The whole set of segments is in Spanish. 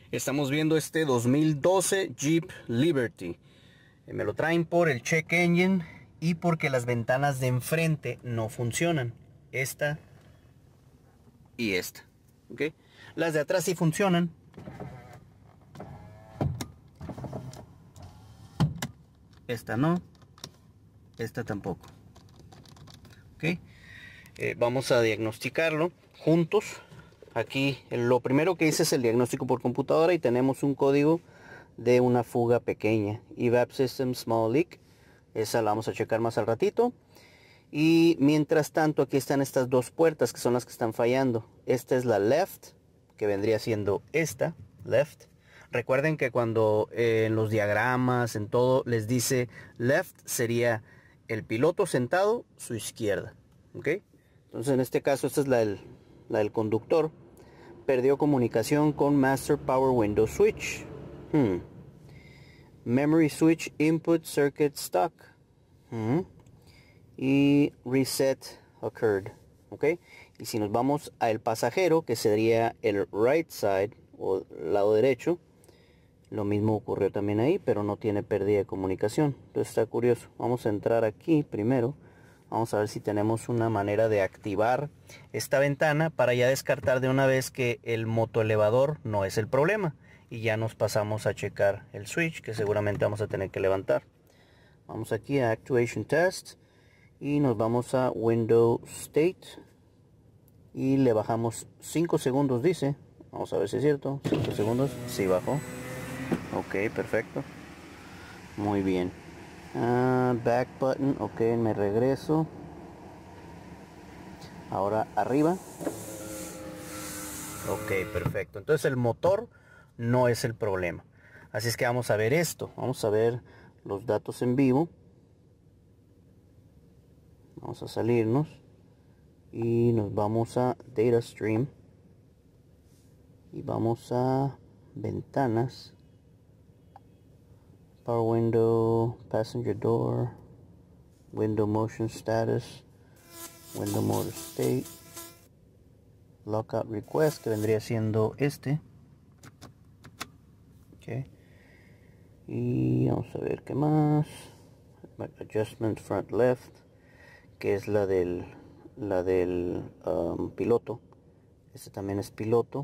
Estamos viendo este 2012 Jeep Liberty. Me lo traen por el check engine y porque las ventanas de enfrente no funcionan. Esta y esta. ¿Okay? Las de atrás sí funcionan. Esta no. Esta tampoco. ¿Okay? Vamos a diagnosticarlo juntos. Aquí lo primero que hice es el diagnóstico por computadora y tenemos un código de una fuga pequeña. Evap System Small Leak. Esa la vamos a checar más al ratito. Y mientras tanto aquí están estas dos puertas que son las que están fallando. Esta es la left, que vendría siendo esta, left. Recuerden que cuando en los diagramas, en todo, les dice left sería el piloto sentado, su izquierda. ¿Ok? Entonces en este caso esta es la del conductor. Perdió comunicación con Master Power Window Switch. Memory Switch Input Circuit Stuck. Y Reset Occurred. ¿Ok? Y si nos vamos al pasajero, que sería el right side o lado derecho, lo mismo ocurrió también ahí, pero no tiene pérdida de comunicación. Entonces está curioso. Vamos a entrar aquí primero. Vamos a ver si tenemos una manera de activar esta ventana para ya descartar de una vez que el motoelevador no es el problema. Y ya nos pasamos a checar el switch, que seguramente vamos a tener que levantar. Vamos aquí a Actuation Test y nos vamos a Window State. Y le bajamos 5 segundos, dice. Vamos a ver si es cierto. 5 segundos. Sí, bajó. Ok, perfecto. Muy bien. Back button, ok, me regreso. Ahora arriba. Ok, perfecto. Entonces el motor no es el problema. Así es que vamos a ver esto. Vamos a ver los datos en vivo. Vamos a salirnos. Y nos vamos a Data Stream. Y vamos a Ventanas. Power Window, Passenger Door, Window Motion Status, Window Motor State, Lockout Request, que vendría siendo este. Okay. Y vamos a ver qué más. Adjustment Front Left, que es la del piloto. Este también es piloto.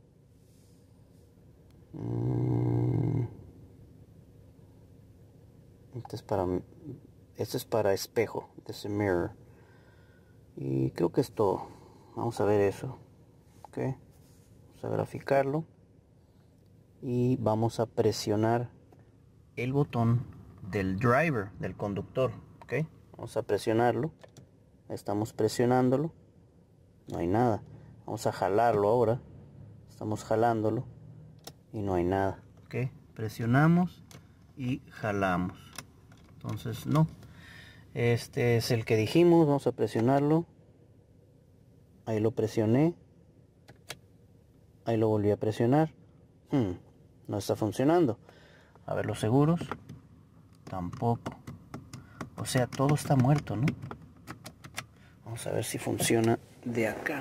Este es para espejo, this is mirror. Y creo que es todo. Vamos a ver eso. Ok. Vamos a graficarlo. Y vamos a presionar el botón del driver, del conductor. Ok. Vamos a presionarlo. Estamos presionándolo. No hay nada. Vamos a jalarlo ahora. Estamos jalándolo. Y no hay nada. Ok. Presionamos y jalamos. Entonces no. Este es el que dijimos. Vamos a presionarlo. Ahí lo presioné. Ahí lo volví a presionar. No está funcionando. A ver los seguros. Tampoco. O sea, todo está muerto, ¿no? Vamos a ver si funciona de acá.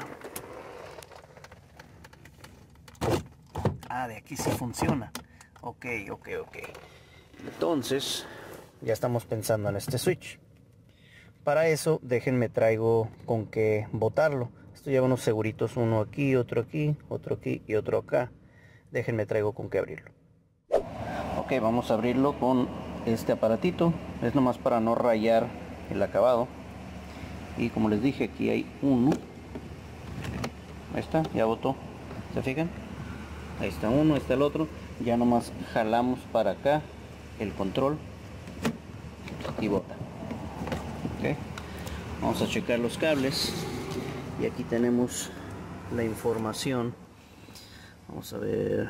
Ah, de aquí sí funciona. Ok. Entonces, ya estamos pensando en este switch. Para eso, déjenme traigo con qué botarlo. Esto lleva unos seguritos, uno aquí, otro aquí, otro aquí y otro acá. Déjenme traigo con qué abrirlo. Ok, vamos a abrirlo con este aparatito. Es nomás para no rayar el acabado. Y como les dije, aquí hay uno. Ahí está, ya botó. ¿Se fijan? Ahí está uno, ahí está el otro. Ya nomás jalamos para acá el control y bota. Ok, vamos a checar los cables. Y aquí tenemos la información. Vamos a ver.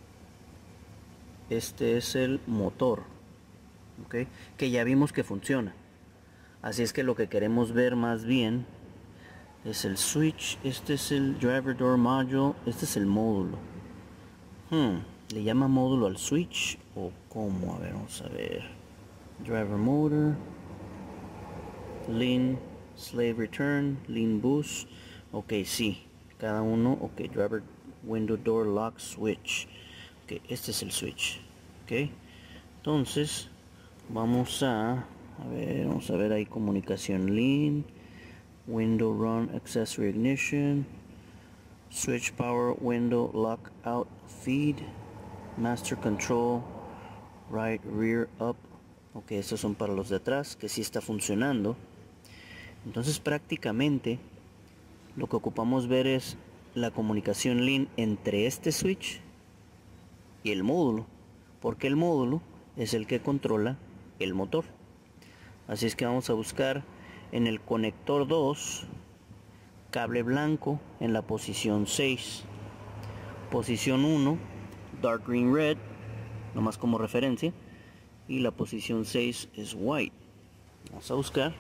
Este es el motor, ¿ok? Que ya vimos que funciona. Así es que lo que queremos ver más bien es el switch. Este es el driver door module. Este es el módulo. ¿Le llama módulo al switch o cómo? A ver, vamos a ver. Driver motor, lean, slave return, lean boost. Ok, sí, cada uno. Ok, driver window door lock switch. Ok, este es el switch. Ok, entonces vamos a ver ahí comunicación lean, window run accessory ignition, switch power window lock out feed, master control right rear up. Ok, estos son para los de atrás, que sí está funcionando. Entonces prácticamente lo que ocupamos ver es la comunicación lean entre este switch y el módulo, porque el módulo es el que controla el motor. Así es que vamos a buscar en el conector 2 cable blanco en la posición 6, posición 1 dark green red, nomás como referencia, y la posición 6 es white. Vamos a buscar,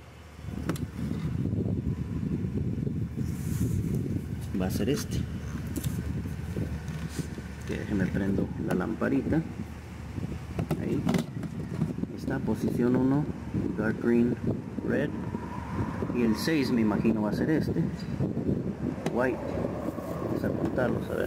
va a ser este. Que déjenme prendo la lamparita. Ahí está, posición 1 dark green red, y el 6 me imagino va a ser este white. Vamos a contarlos, a ver,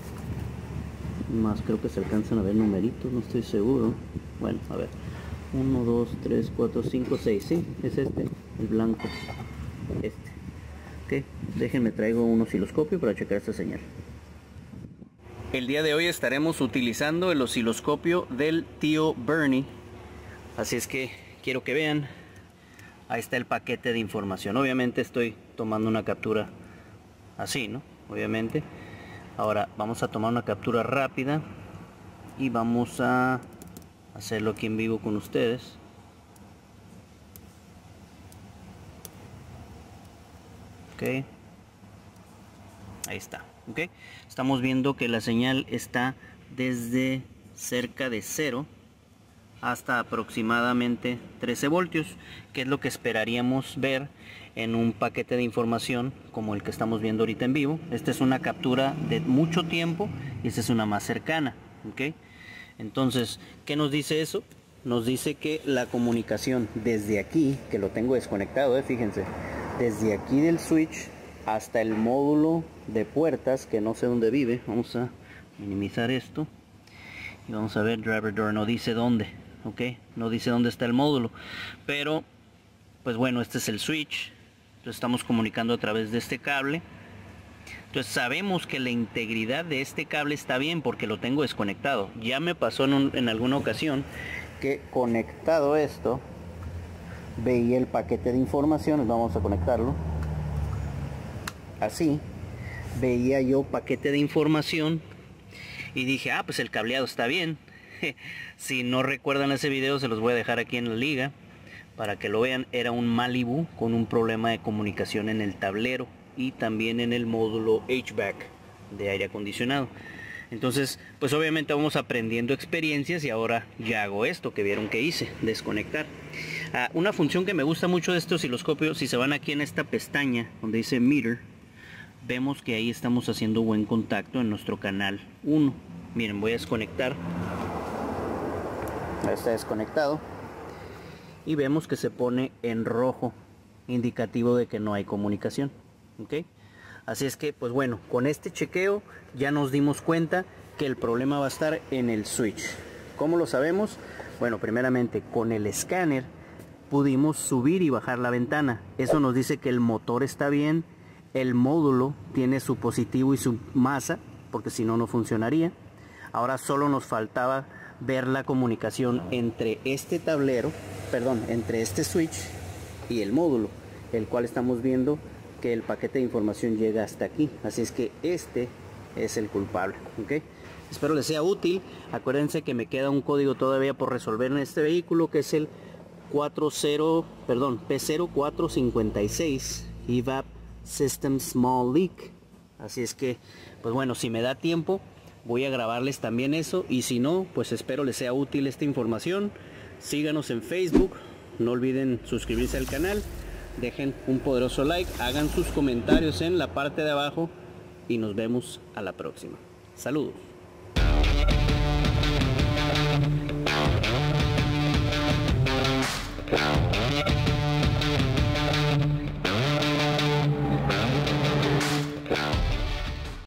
más creo que se alcanzan a ver numeritos, no estoy seguro. Bueno, a ver, 1, 2, 3, 4, 5, 6, sí, es este, el blanco, este. Ok, déjenme traigo un osciloscopio para checar esta señal. El día de hoy estaremos utilizando el osciloscopio del tío Bernie, así es que quiero que vean. Ahí está el paquete de información. Obviamente estoy tomando una captura así, ¿no? Obviamente. Ahora vamos a tomar una captura rápida y vamos a hacerlo aquí en vivo con ustedes. Ok, ahí está. Ok, estamos viendo que la señal está desde cerca de 0 hasta aproximadamente 13 voltios, que es lo que esperaríamos ver en un paquete de información como el que estamos viendo ahorita en vivo. Esta es una captura de mucho tiempo y esta es una más cercana. Ok, entonces, ¿qué nos dice eso? Nos dice que la comunicación desde aquí, que lo tengo desconectado, fíjense, desde aquí del switch hasta el módulo de puertas, que no sé dónde vive. Vamos a minimizar esto y vamos a ver, driver door no dice dónde. Ok, no dice dónde está el módulo, pero pues bueno, este es el switch. Entonces estamos comunicando a través de este cable. Entonces sabemos que la integridad de este cable está bien porque lo tengo desconectado. Ya me pasó en alguna ocasión que conectado esto veía el paquete de información. Vamos a conectarlo así, veía yo paquete de información y dije, ah, pues el cableado está bien. Si no recuerdan ese video, se los voy a dejar aquí en la liga para que lo vean. Era un Malibu con un problema de comunicación en el tablero y también en el módulo HVAC de aire acondicionado. Entonces, pues obviamente vamos aprendiendo experiencias y ahora ya hago esto que vieron que hice, desconectar. Una función que me gusta mucho de este osciloscopio, si se van aquí en esta pestaña donde dice meter, vemos que ahí estamos haciendo buen contacto en nuestro canal 1. Miren, voy a desconectar. Está desconectado y vemos que se pone en rojo, indicativo de que no hay comunicación. ¿Ok? Así es que, pues bueno, con este chequeo ya nos dimos cuenta que el problema va a estar en el switch. ¿Cómo lo sabemos? Bueno, primeramente con el escáner pudimos subir y bajar la ventana. Eso nos dice que el motor está bien, el módulo tiene su positivo y su masa, porque si no, no funcionaría. Ahora solo nos faltaba ver la comunicación entre este tablero, perdón, entre este switch y el módulo, el cual estamos viendo que el paquete de información llega hasta aquí. Así es que este es el culpable. ¿Ok? Espero les sea útil. Acuérdense que me queda un código todavía por resolver en este vehículo, que es el P0456 EVAP System Small Leak. Así es que, pues bueno, si me da tiempo voy a grabarles también eso, y si no, pues espero les sea útil esta información. Síganos en Facebook, no olviden suscribirse al canal, dejen un poderoso like, hagan sus comentarios en la parte de abajo y nos vemos a la próxima. Saludos.